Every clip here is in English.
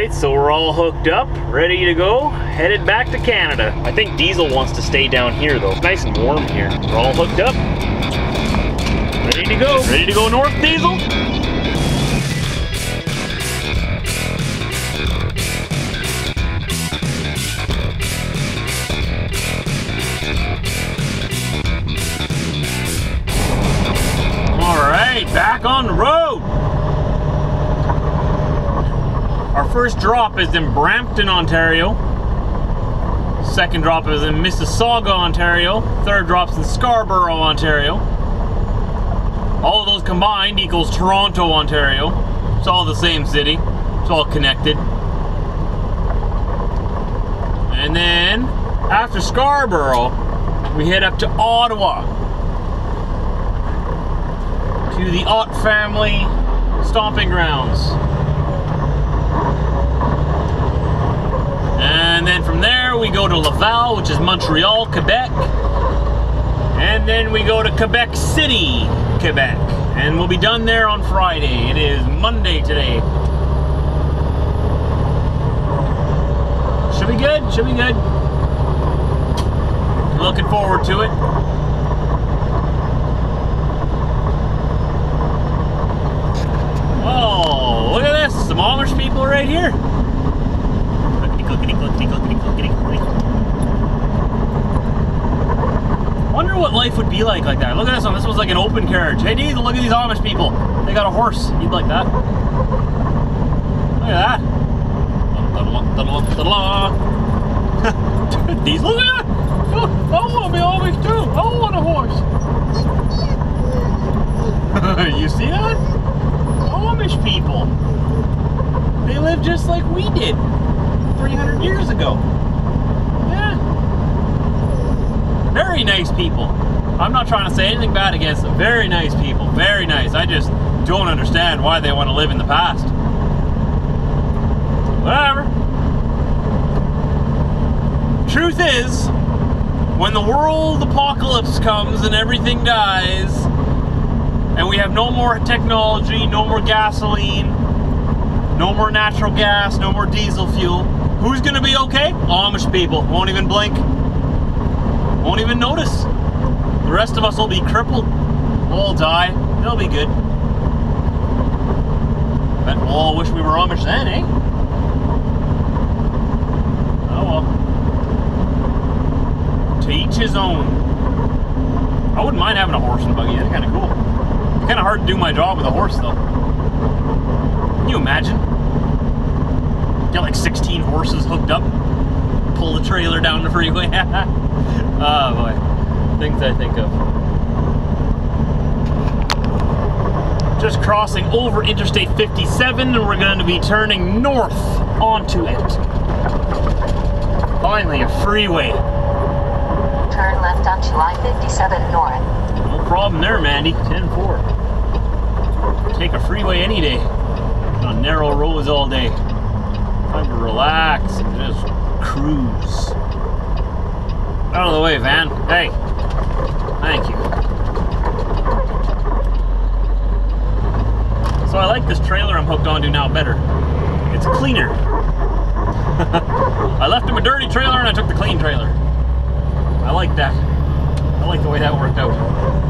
Alright, so we're all hooked up, ready to go, headed back to Canada. I think Diesel wants to stay down here though. It's nice and warm here. We're all hooked up. Ready to go. Ready to go north, Diesel? Alright, back on the road. Our first drop is in Brampton, Ontario. Second drop is in Mississauga, Ontario. Third drop's in Scarborough, Ontario. All of those combined equals Toronto, Ontario. It's all the same city. It's all connected. And then, after Scarborough, we head up to Ottawa. To the Ott family stomping grounds. And then from there we go to Laval, which is Montreal, Quebec. And then we go to Quebec City, Quebec. And we'll be done there on Friday. It is Monday today. Should be good, should be good. Looking forward to it. Oh, look at this, some Amish people right here. Wonder what life would be like that. Look at this one. This was like an open carriage. Hey, Diesel, look at these Amish people. They got a horse. You'd like that. Look at that. Diesel, look at that. I want to be Amish too. I want a horse. You see that? Amish people. They live just like we did 300 years ago. Yeah. Very nice people. I'm not trying to say anything bad against them. Very nice people. Very nice. I just don't understand why they want to live in the past. Whatever. Truth is, when the world apocalypse comes and everything dies, and we have no more technology, no more gasoline, no more natural gas, no more diesel fuel, who's gonna be okay? Amish people. Won't even blink. Won't even notice. The rest of us will be crippled. We'll all die. They'll be good. Bet we'll all wish we were Amish then, eh? Oh well. To each his own. I wouldn't mind having a horse and buggy. That's kind of cool. It's kind of hard to do my job with a horse though. Can you imagine? Get like 16 horses hooked up, pull the trailer down the freeway. Oh boy, things I think of. Just crossing over Interstate 57 and we're going to be turning north onto it. Finally, a freeway. Turn left onto I-57 north. No problem there, Mandy. 10-4. Take a freeway any day. On narrow roads all day. Time to relax and just cruise. Out of the way, van. Hey. Thank you. So I like this trailer I'm hooked onto now better. It's cleaner. I left him a dirty trailer and I took the clean trailer. I like that. I like the way that worked out.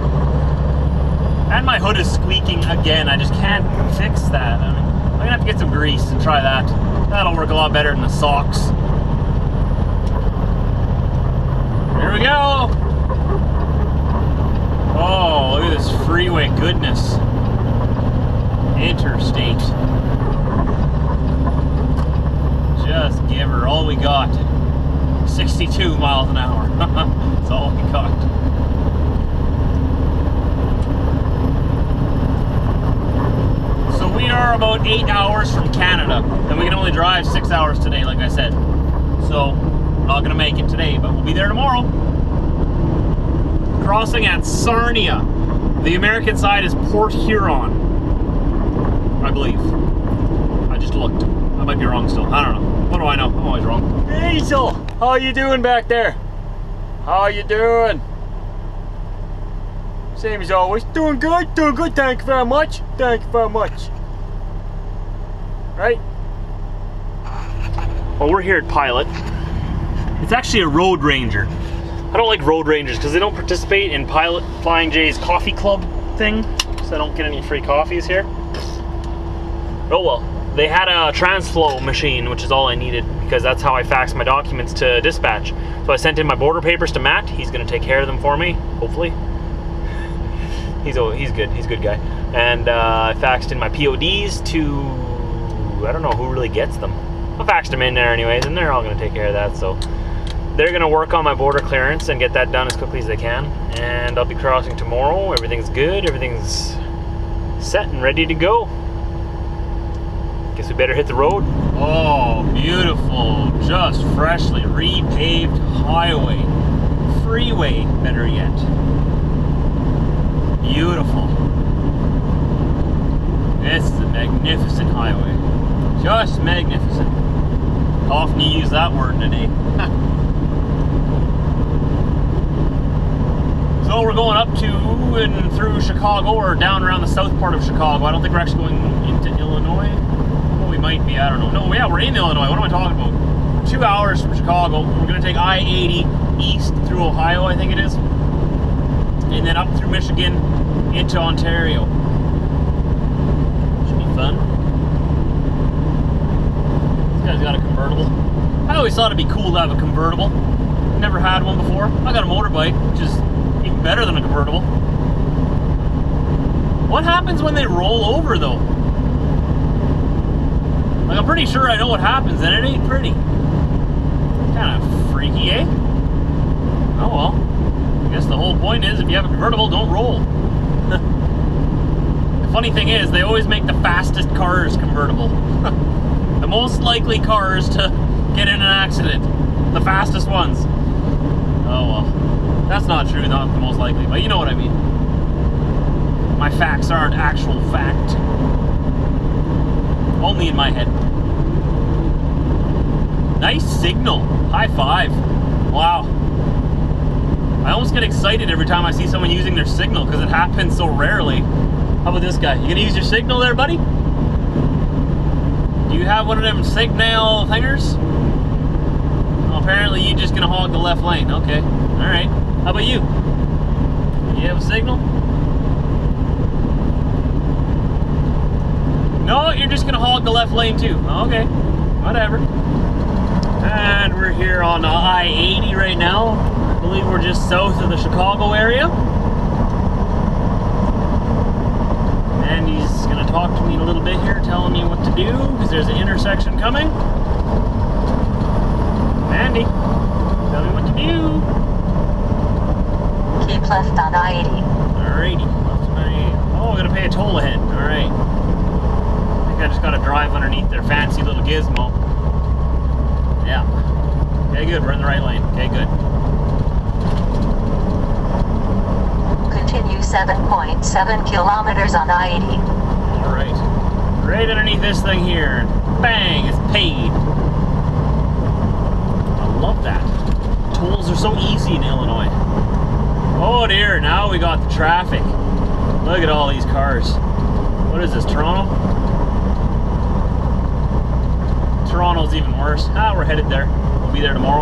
And my hood is squeaking again. I just can't fix that. I mean, I'm gonna have to get some grease and try that. That'll work a lot better than the socks. Here we go. Oh, look at this freeway goodness. Interstate. Just give her all we got. 62 miles an hour. That's all we got. So we are about 8 hours from Canada, and we can only drive 6 hours today, like I said. So, we're not gonna make it today, but we'll be there tomorrow. Crossing at Sarnia. The American side is Port Huron, I believe. I just looked. I might be wrong still. I don't know. What do I know? I'm always wrong. Diesel, how you doing back there? How you doing? Same as always. Doing good, doing good. Thank you very much. Thank you very much. Right? Well, we're here at Pilot. It's actually a road ranger. I don't like road rangers because they don't participate in Pilot Flying J's coffee club thing, so I don't get any free coffees here. Oh well. They had a TransFlow machine, which is all I needed because that's how I faxed my documents to dispatch. So I sent in my border papers to Matt. He's going to take care of them for me, hopefully. He's good. He's a good guy. And I faxed in my PODs to, I don't know who really gets them. I faxed them in there anyways, and they're all going to take care of that. So they're going to work on my border clearance and get that done as quickly as they can. And I'll be crossing tomorrow. Everything's good. Everything's set and ready to go. Guess we better hit the road. Oh, beautiful. Just freshly repaved highway. Freeway, better yet. Beautiful. This is a magnificent highway. Just magnificent. Often you use that word in a day. So we're going up to and through Chicago, or down around the south part of Chicago. I don't think we're actually going into Illinois. Well, we might be, I don't know. No, yeah, we're in Illinois. What am I talking about? 2 hours from Chicago. We're going to take I-80 east through Ohio, I think it is. And then up through Michigan into Ontario. Should be fun. This guy's got a convertible. I always thought it'd be cool to have a convertible. Never had one before. I got a motorbike, which is even better than a convertible. What happens when they roll over though? Like, I'm pretty sure I know what happens, and it ain't pretty. Kind of freaky, eh? Oh well. I guess the whole point is, if you have a convertible, don't roll. The funny thing is, they always make the fastest cars convertible. The most likely cars to get in an accident. The fastest ones. Oh well. That's not true, not the most likely, but you know what I mean. My facts aren't actual fact. Only in my head. Nice signal. High five. Wow. I almost get excited every time I see someone using their signal because it happens so rarely. How about this guy? You gonna use your signal there, buddy? Do you have one of them signal thingers? Well, apparently you're just gonna hog the left lane. Okay. Alright. How about you? You have a signal? No, you're just gonna hog the left lane too. Okay. Whatever. And we're here on I-80 right now. I believe we're just south of the Chicago area. And he's going to talk to me in a little bit here, telling me what to do, because there's an intersection coming. Andy, tell me what to do. Keep left on I-80. Alrighty, left on I-80. Oh, we're going to pay a toll ahead. Alright. I think I just got to drive underneath their fancy little gizmo. Yeah. Okay, good. We're in the right lane. Okay, good. Continue 7.7 kilometers on I-80. Alright. Right underneath this thing here. Bang! It's paid. I love that. Tolls are so easy in Illinois. Oh dear, now we got the traffic. Look at all these cars. What is this, Toronto? Toronto's even worse. Ah, we're headed there. We'll be there tomorrow.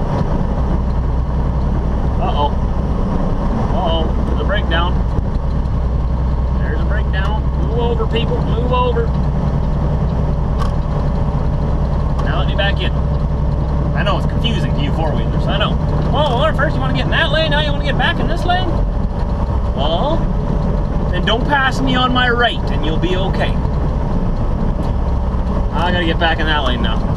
Uh-oh. Uh-oh. There's a breakdown. There's a breakdown. Move over, people. Move over. Now let me back in. I know it's confusing to you four-wheelers. I know. Oh, first you want to get in that lane, now you want to get back in this lane? Well, then don't pass me on my right and you'll be okay. I gotta get back in that lane now.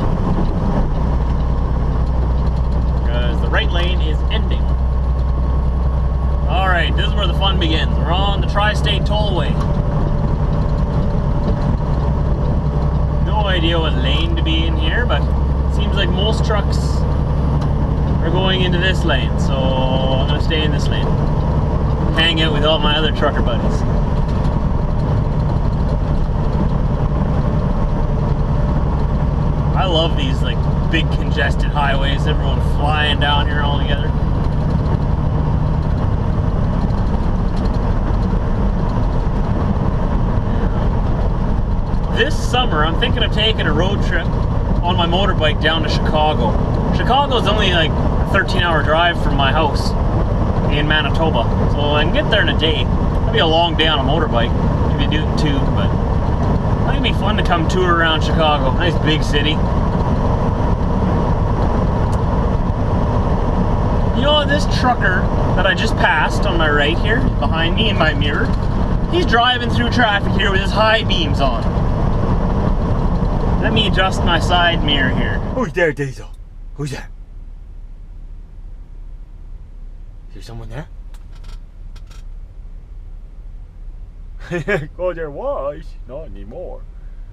Because the right lane is ending. Alright, this is where the fun begins. We're on the Tri-State Tollway. No idea what lane to be in here, but it seems like most trucks are going into this lane, so I'm gonna stay in this lane. Hang out with all my other trucker buddies. I love these like big congested highways, everyone flying down here all together. This summer I'm thinking of taking a road trip on my motorbike down to Chicago. Chicago's only like a 13-hour drive from my house in Manitoba, so I can get there in a day. That'd be a long day on a motorbike if you do it too, but I think it'd be fun to come tour around Chicago. Nice big city. You know, this trucker that I just passed on my right here, behind me in my mirror, he's driving through traffic here with his high beams on. Let me adjust my side mirror here. Who's there, Diesel? Who's there? Is there someone there? Oh, there was. Not anymore.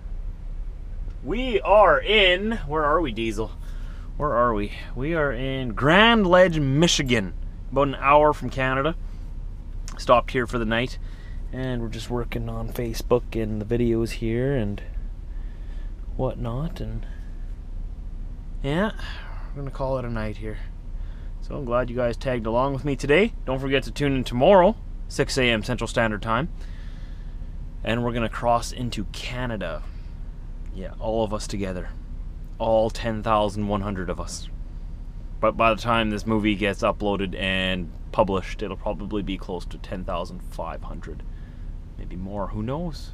We are in... Where are we, Diesel? Where are we? We are in Grand Ledge, Michigan. About an hour from Canada. Stopped here for the night. And we're just working on Facebook and the videos here and whatnot. And yeah, we're going to call it a night here. So I'm glad you guys tagged along with me today. Don't forget to tune in tomorrow, 6 a.m. Central Standard Time. And we're going to cross into Canada. Yeah, all of us together. All 10,100 of us. But by the time this movie gets uploaded and published, it'll probably be close to 10,500. Maybe more, who knows?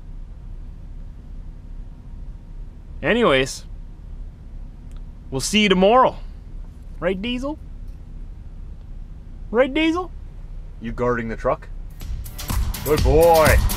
Anyways, we'll see you tomorrow. Right, Diesel? Right, Diesel? You guarding the truck? Good boy.